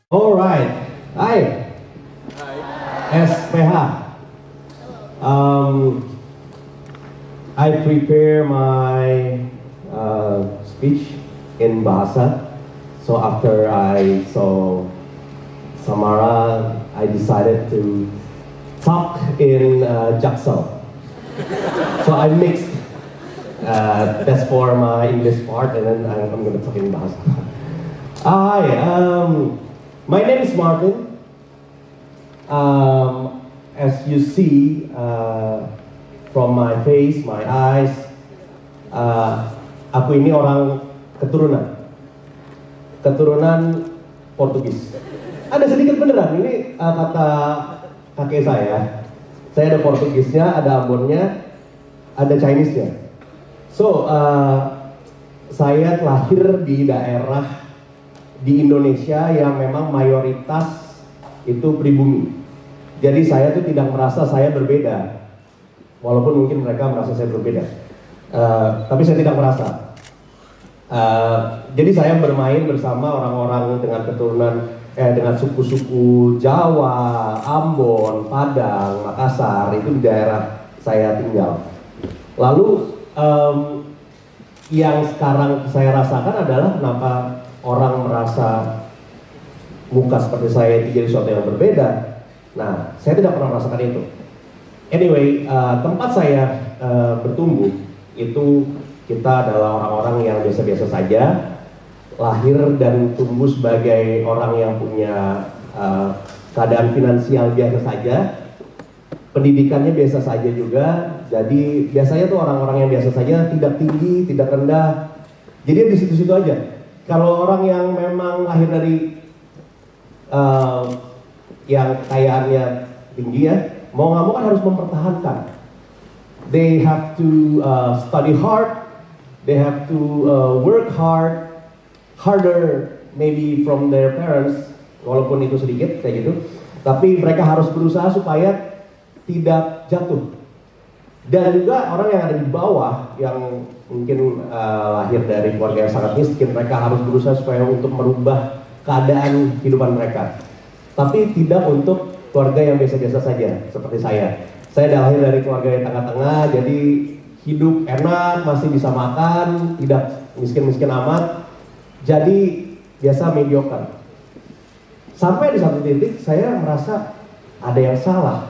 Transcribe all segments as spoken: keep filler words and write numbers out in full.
Alright, hai S P H. Um, I prepare my uh, speech in Bahasa. So after I saw Samara, I decided to talk in uh, Jaksel. So I mixed. Uh, that's for my English part, and then I'm, I'm going to talk in Bahasa. Hi, um, my name is Martin. Um, as you see uh, from my face, my eyes, uh, aku ini orang keturunan, keturunan Portugis. Ada sedikit beneran, ini uh, kata kakek saya. Saya ada Portugisnya, ada Ambonnya, ada Chinese-nya. So, uh, saya lahir di daerah di Indonesia yang memang mayoritas itu pribumi. Jadi saya tuh tidak merasa saya berbeda, walaupun mungkin mereka merasa saya berbeda. Uh, tapi saya tidak merasa. Uh, jadi saya bermain bersama orang-orang dengan keturunan, eh dengan suku-suku Jawa, Ambon, Padang, Makassar, itu di daerah saya tinggal. Lalu um, yang sekarang saya rasakan adalah kenapa orang merasa muka seperti saya itu jadi sesuatu yang berbeda. Nah, saya tidak pernah merasakan itu. Anyway, uh, tempat saya uh, bertumbuh itu kita adalah orang-orang yang biasa-biasa saja, lahir dan tumbuh sebagai orang yang punya uh, keadaan finansial biasa saja, pendidikannya biasa saja juga. Jadi biasanya tuh orang-orang yang biasa saja, tidak tinggi, tidak rendah. Jadi di situ-situ aja. Kalau orang yang memang lahir dari uh, yang kekayaannya tinggi ya, mau nggak mau kan harus mempertahankan. They have to uh, study hard, they have to uh, work hard, harder maybe from their parents, walaupun itu sedikit kayak gitu. Tapi mereka harus berusaha supaya tidak jatuh. Dan juga orang yang ada di bawah yang mungkin uh, lahir dari keluarga yang sangat miskin, mereka harus berusaha supaya untuk merubah keadaan kehidupan mereka. Tapi tidak untuk keluarga yang biasa-biasa saja seperti saya. Saya dah lahir dari keluarga yang tengah-tengah, jadi hidup enak, masih bisa makan, tidak miskin-miskin amat. Jadi biasa mediocre. Sampai di satu titik saya merasa ada yang salah.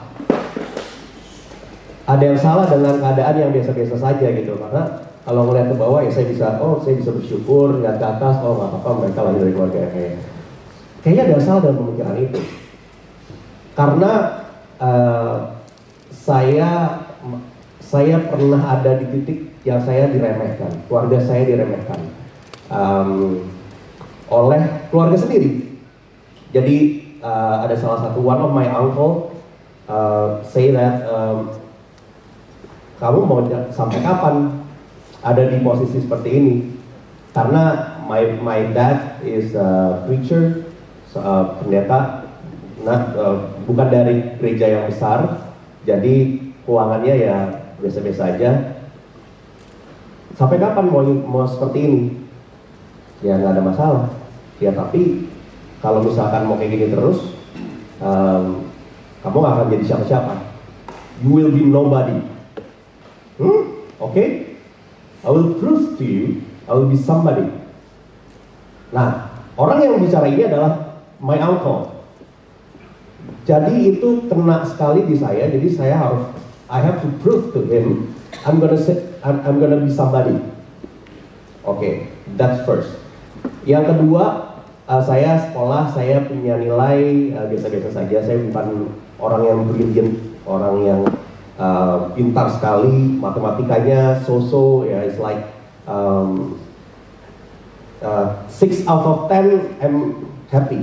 Ada yang salah dengan keadaan yang biasa-biasa saja gitu, karena kalau ngeliat ke bawah ya saya bisa, oh saya bisa bersyukur, lihat ke atas, oh nggak apa-apa mereka lahir dari keluarga yang kayak, kayaknya ada yang salah dalam pemikiran itu, karena uh, saya saya pernah ada di titik yang saya diremehkan, keluarga saya diremehkan um, oleh keluarga sendiri. Jadi uh, ada salah satu one of my uncle uh, say that um, kamu mau sampai kapan ada di posisi seperti ini? Karena my my dad is a preacher, uh, pendeta, nah, uh, bukan dari gereja yang besar, jadi keuangannya ya biasa-biasa aja. Sampai kapan mau mau seperti ini? Ya nggak ada masalah. Ya tapi kalau misalkan mau kayak gini terus, um, kamu nggak akan jadi siapa-siapa. You will be nobody. Hmm? Oke, okay? I will prove to you, I will be somebody. Nah, orang yang bicara ini adalah my uncle. Jadi itu kena sekali di saya. Jadi saya harus, I have to prove to him, I'm gonna say, I'm, I'm gonna be somebody. Oke, okay, that's first. Yang kedua, uh, saya sekolah, saya punya nilai uh, biasa-biasa saja. Saya bukan orang yang brilliant, orang yang Uh, pintar sekali, matematikanya so-so ya, it's like um, uh, six out of ten I'm happy.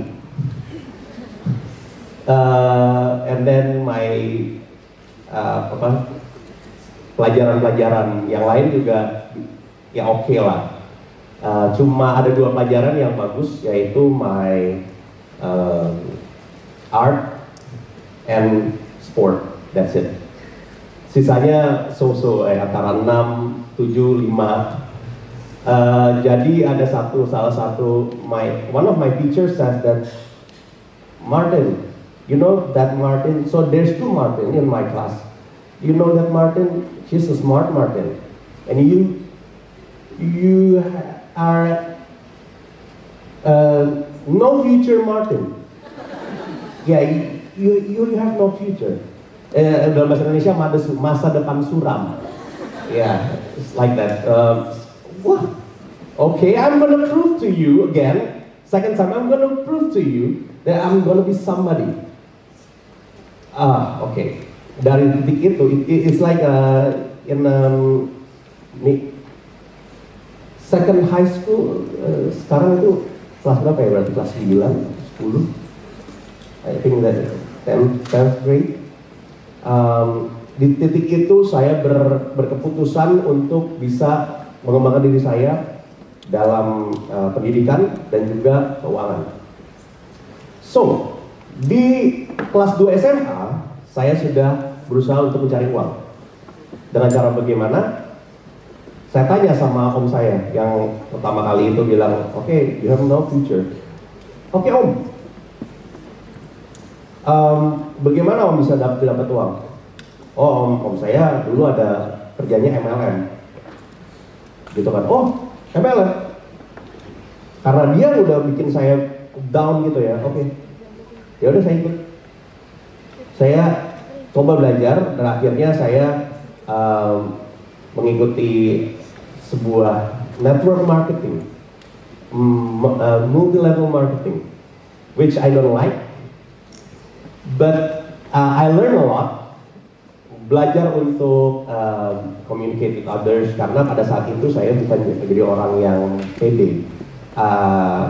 Uh, and then my uh, apa pelajaran-pelajaran yang lain juga ya oke okay lah. Uh, cuma ada dua pelajaran yang bagus, yaitu my uh, art and sport. That's it. Sisanya so-so, eh, antara enam, tujuh, lima. Uh, jadi ada satu, salah satu, my, one of my teachers says that Martin, you know that Martin, so there's two Martin in my class. You know that Martin, she's a smart Martin. And you, you are uh, no future Martin. Yeah, you, you, you have no future. Uh, dalam bahasa Indonesia, masa depan suram. Yeah, it's like that. Uh, what? Okay, I'm gonna prove to you again. Second time, I'm gonna prove to you that I'm gonna be somebody. Ah, oke. Okay. Dari titik itu, it, it's like uh, in um, second high school. Uh, sekarang itu kelas berapa ya? Berarti kelas sembilan, sepuluh. I think that tenth grade. Um, di titik itu saya ber, berkeputusan untuk bisa mengembangkan diri saya dalam uh, pendidikan dan juga keuangan. So, di kelas dua S M A, saya sudah berusaha untuk mencari uang. Dengan cara bagaimana? Saya tanya sama om saya yang pertama kali itu bilang, oke, okay, you have no future. Oke okay, om, um, bagaimana om bisa dapat dapat uang? Oh om, om saya dulu ada kerjanya M L M. Gitu kan? Oh, M L M. Karena dia udah bikin saya down gitu ya. Oke. Okay. Ya udah saya ikut. Saya coba belajar dan akhirnya saya um, mengikuti sebuah network marketing, uh, multi level marketing, which I don't like, but uh, I learn a lot. Belajar untuk um, communicate with others, karena pada saat itu saya bukan jadi orang yang pede. Uh,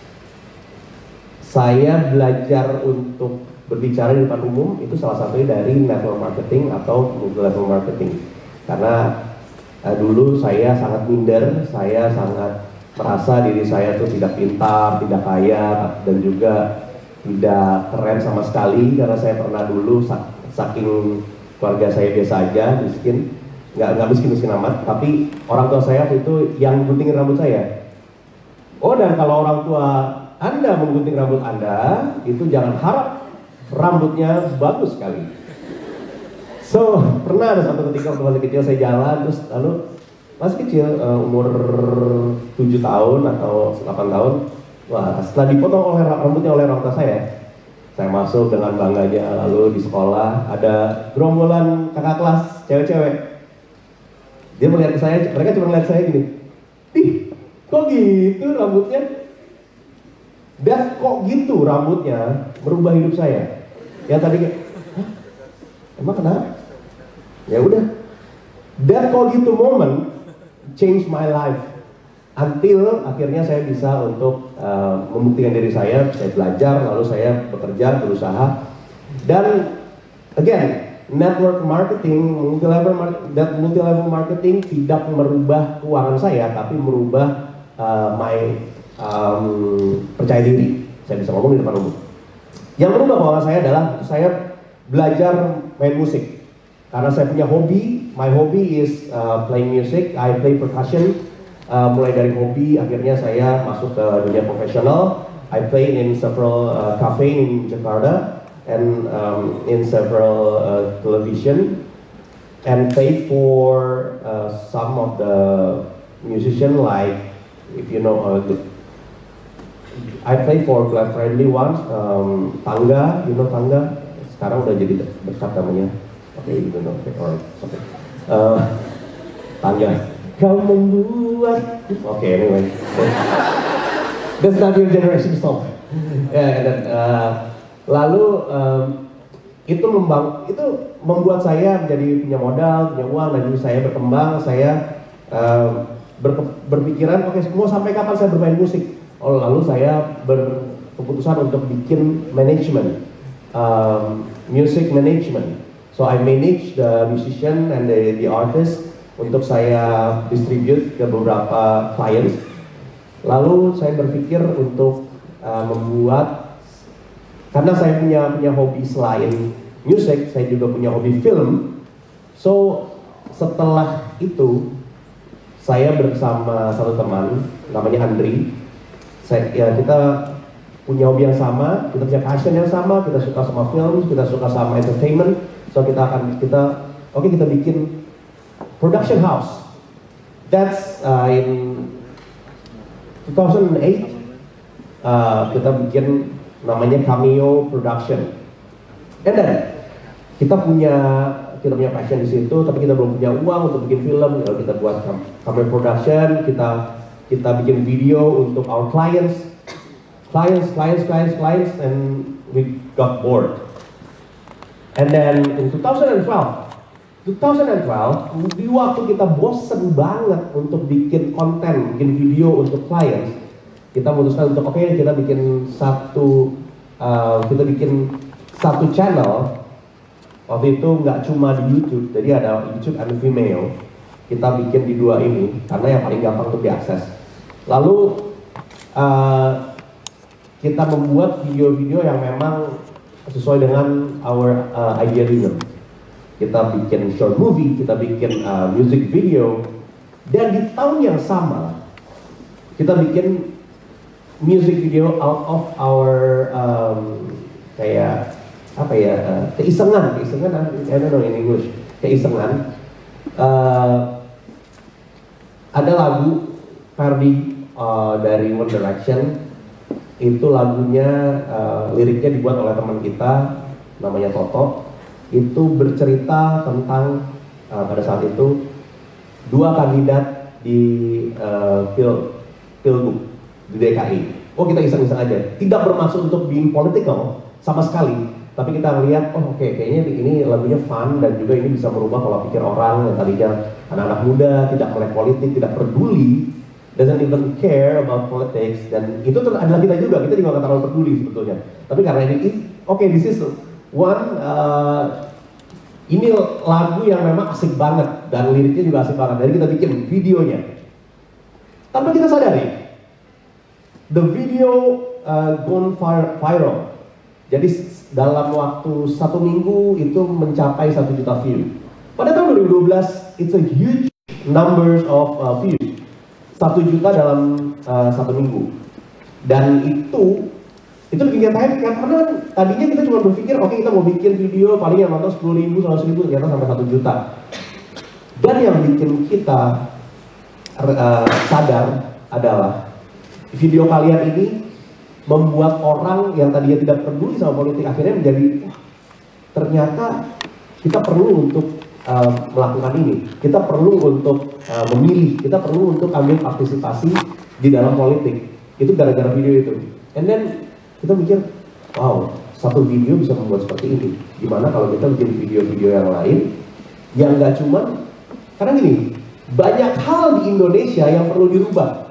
saya belajar untuk berbicara di depan umum itu salah satunya dari network marketing atau multi level marketing. Karena uh, dulu saya sangat minder, saya sangat merasa diri saya tuh tidak pintar, tidak kaya, dan juga tidak keren sama sekali, karena saya pernah dulu saking keluarga saya biasa aja, miskin, nggak nggak miskin miskin amat, tapi orang tua saya itu yang guntingin rambut saya. Oh, dan kalau orang tua Anda menggunting rambut Anda, itu jangan harap rambutnya bagus sekali. So, pernah ada satu ketika waktu masih kecil saya jalan, terus lalu masih kecil, uh, umur tujuh tahun atau delapan tahun, wah, setelah dipotong oleh rambutnya oleh orang tua saya, saya masuk dengan bangganya. Lalu di sekolah ada gerombolan kakak kelas cewek-cewek. Dia melihat ke saya, mereka cuma melihat saya gini, ih, kok gitu rambutnya? Dan kok gitu rambutnya merubah hidup saya. Ya tadi kayak, hah? Emang kenapa? Ya udah. Dan kok gitu moment change my life. Until akhirnya saya bisa untuk uh, membuktikan diri saya, saya belajar, lalu saya bekerja, berusaha. Dan again, network marketing, multi level multi level marketing tidak merubah keuangan saya, tapi merubah uh, my um, percaya diri. Saya bisa ngomong di depan umum. Yang merubah keuangan saya adalah saya belajar main musik. Karena saya punya hobi, my hobby is uh, playing music. I play percussion. Uh, mulai dari hobi, akhirnya saya masuk ke dunia profesional. I play in several uh, cafe in Jakarta and um, in several uh, television, and play for uh, some of the musician, like if you know, uh, the, I play for Black Friendly ones, um, Tangga, you know Tangga. Sekarang udah jadi dekat namanya. Oke, okay, you know, okay, alright, okay. Uh, Tangga. Kau membuat, oke, okay, anyway, that's not your generation song. Yeah, dan, uh, lalu um, itu membang, itu membuat saya menjadi punya modal, punya uang, dan juga saya berkembang. Saya uh, ber, berpikiran, oke, okay, mau sampai kapan saya bermain musik? Oh, lalu saya berkeputusan untuk bikin manajemen, um, music management. So I manage the musician and the, the artist. Untuk saya distribute ke beberapa clients. Lalu saya berpikir untuk uh, membuat, karena saya punya punya hobi selain musik, saya juga punya hobi film. So setelah itu saya bersama satu teman namanya Andri. Saya, ya, kita punya hobi yang sama, kita punya passion yang sama, kita suka sama film, kita suka sama entertainment, so kita akan kita oke okay, kita bikin production house. That's uh, in two thousand eight uh, kita bikin namanya Cameo Production. And then kita punya kita punya passion di situ, tapi kita belum punya uang untuk bikin film. Lalu kita buat Cameo Production, kita kita bikin video untuk our clients. Clients, clients, clients, clients, and we got bored. And then in two thousand twelve, di waktu kita bosen banget untuk bikin konten, bikin video untuk clients, kita memutuskan untuk oke okay, kita bikin satu, uh, kita bikin satu channel. Waktu itu nggak cuma di YouTube, jadi ada YouTube and Vimeo. Kita bikin di dua ini karena yang paling gampang untuk diakses. Lalu uh, kita membuat video-video yang memang sesuai dengan our uh, idealism. Kita bikin short movie, kita bikin uh, music video, dan di tahun yang sama kita bikin music video out of our um, kayak apa ya uh, keisengan, keisengan, I don't know in English, keisengan. Uh, ada lagu parody uh, dari One Direction. Itu lagunya, uh, liriknya dibuat oleh teman kita namanya Toto. Itu bercerita tentang uh, pada saat itu dua kandidat di uh, pil pilgub di D K I. Oh kita iseng-iseng aja, tidak bermaksud untuk being political sama sekali, tapi kita melihat oh oke okay, kayaknya ini lagunya fun dan juga ini bisa merubah pola pikir orang yang tadinya anak-anak muda tidak melek politik, tidak peduli, doesn't even care about politics, dan itu adalah kita juga, kita juga nggak terlalu peduli sebetulnya. Tapi karena ini, oke, okay, this is one, uh, ini lagu yang memang asik banget dan liriknya juga asik banget. Jadi kita bikin videonya. Tanpa kita sadari, the video uh, gone viral. Jadi dalam waktu satu minggu itu mencapai satu juta view. Pada tahun dua ribu dua belas, it's a huge numbers of uh, views. Satu juta dalam uh, satu minggu, dan itu itu bikin kita happy kan, karena tadinya kita cuma berpikir oke okay, kita mau bikin video paling yang nonton sepuluh ribu, seratus ribu, ternyata sampai satu juta. Dan yang bikin kita uh, sadar adalah video kalian ini membuat orang yang tadinya tidak peduli sama politik akhirnya menjadi wah, ternyata kita perlu untuk Uh, melakukan ini, kita perlu untuk uh, memilih, kita perlu untuk ambil partisipasi di dalam politik. Itu gara-gara video itu. And then kita mikir, wow, satu video bisa membuat seperti ini. Gimana kalau kita bikin video-video yang lain, yang nggak cuma, karena gini, banyak hal di Indonesia yang perlu dirubah.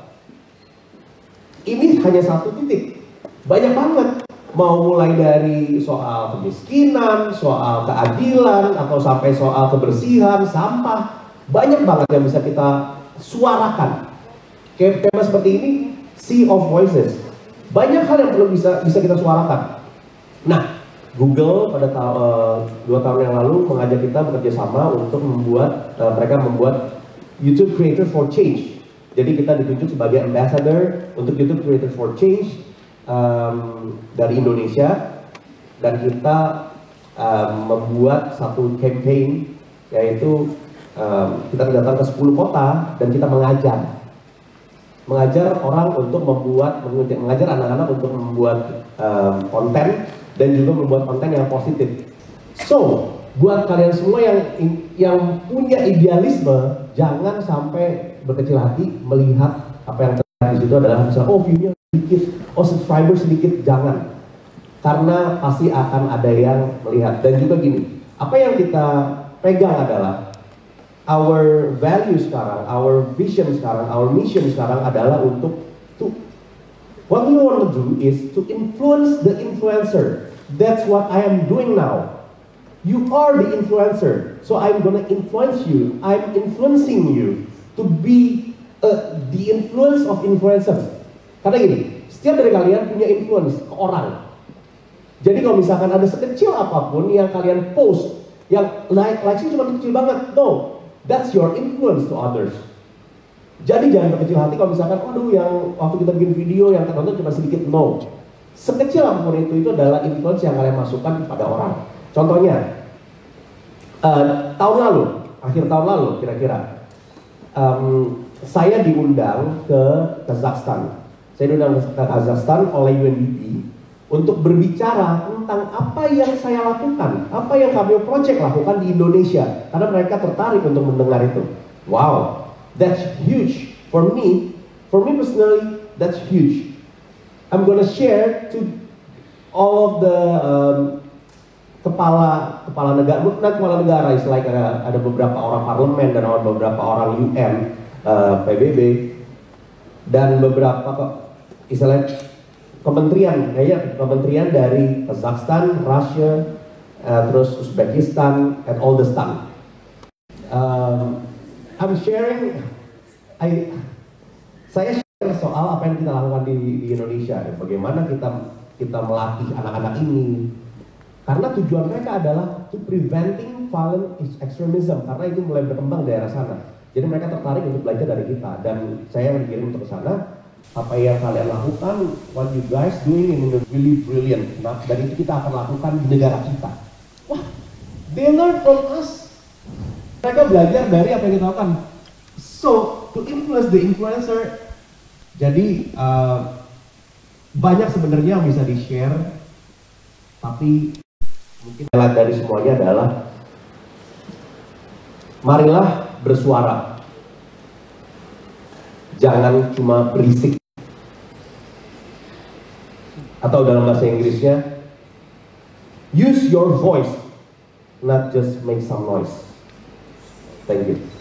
Ini hanya satu titik, banyak banget. Mau mulai dari soal kemiskinan, soal keadilan, atau sampai soal kebersihan, sampah, banyak banget yang bisa kita suarakan. Kayak tema seperti ini, Sea of Voices. Banyak hal yang perlu bisa bisa kita suarakan. Nah, Google pada ta uh, dua tahun yang lalu mengajak kita bekerja sama untuk membuat uh, mereka membuat YouTube Creator for Change. Jadi kita ditunjuk sebagai ambassador untuk YouTube Creator for Change. Um, dari Indonesia, dan kita um, membuat satu campaign, yaitu um, kita datang ke sepuluh kota dan kita mengajar mengajar orang untuk membuat mengajar anak-anak untuk membuat um, konten dan juga membuat konten yang positif. So buat kalian semua yang yang punya idealisme, jangan sampai berkecil hati melihat apa yang terjadi di situ adalah misalnya oh view-nya sedikit, oh subscriber sedikit, jangan, karena pasti akan ada yang melihat. Dan juga gini, apa yang kita pegang adalah our value sekarang, our vision sekarang, our mission sekarang adalah untuk to, what we want to do is to influence the influencer. That's what I am doing now. You are the influencer, so I'm gonna influence you. I'm influencing you to be uh, the influence of influencer. Karena gini, setiap dari kalian punya influence ke orang. Jadi kalau misalkan ada sekecil apapun yang kalian post, yang like, like-nya cuma kecil banget, no, that's your influence to others. Jadi jangan berkecil hati kalau misalkan, aduh yang waktu kita bikin video yang tertonton cuma sedikit, no. sekecil apapun itu, itu adalah influence yang kalian masukkan pada orang. Contohnya, uh, tahun lalu, akhir tahun lalu kira-kira, um, saya diundang ke Kazakhstan. Saya diundang ke Kazakhstan oleh U N D P untuk berbicara tentang apa yang saya lakukan, apa yang kami project lakukan di Indonesia, karena mereka tertarik untuk mendengar itu. Wow, that's huge for me. For me personally, that's huge. I'm gonna share to all of the um, kepala kepala negara, bukan kepala negara, is like ada, ada beberapa orang parlemen dan ada beberapa orang U N, uh, P B B, dan beberapa istilahnya kementerian, kayak kementerian dari Kazakhstan, Russia, uh, terus Uzbekistan, and all the stuff. Um, I'm sharing, I, saya share soal apa yang kita lakukan di, di Indonesia, ya. Bagaimana kita kita melatih anak-anak ini, karena tujuan mereka adalah to preventing violent extremism, karena itu mulai berkembang di daerah sana. Jadi mereka tertarik untuk belajar dari kita, dan saya yang dikirim untuk ke sana. Apa yang kalian lakukan, what you guys doing in the really brilliant. Nah, dan itu kita akan lakukan di negara kita. Wah, they learn from us. Mereka belajar dari apa yang kita lakukan. So, to influence the influencer. Jadi, uh, banyak sebenarnya yang bisa di-share. Tapi, mungkin highlight dari semuanya adalah marilah bersuara. Jangan cuma berisik. Atau dalam bahasa Inggrisnya, use your voice, not just make some noise. Thank you.